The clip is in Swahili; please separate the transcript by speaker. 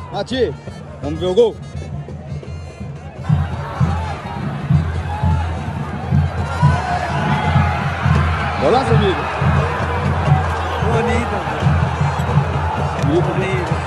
Speaker 1: Mati, vamos ver o gol? Golaço, amigo.
Speaker 2: Bonito.
Speaker 1: Bonito.
Speaker 2: Bonito.